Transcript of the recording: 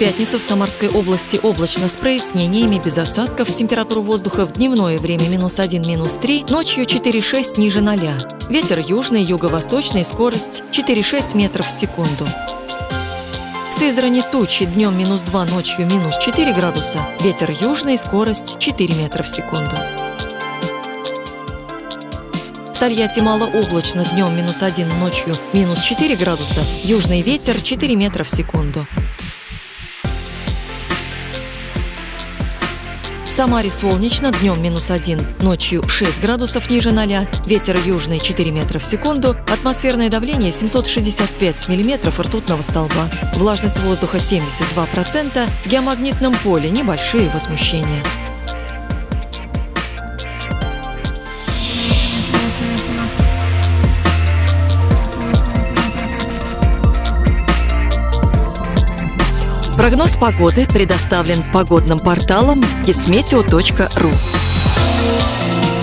пятницу в Самарской области облачно с прояснениями, без осадков. Температура воздуха в дневное время -1, -3, ночью 4,6 ниже 0. Ветер южный, юго-восточный, скорость 4,6 метров в секунду. В Сызрани тучи, днем -2, ночью -4 градуса. Ветер южный, скорость 4 метра в секунду. В Тольятти малооблачно, днем -1, ночью -4 градуса. Южный ветер 4 метра в секунду. В Самаре солнечно, днем -1, ночью 6 градусов ниже 0. Ветер южный 4 метра в секунду. Атмосферное давление 765 миллиметров ртутного столба. Влажность воздуха 72%. В геомагнитном поле небольшие возмущения. Прогноз погоды предоставлен погодным порталом kismeteo.ru.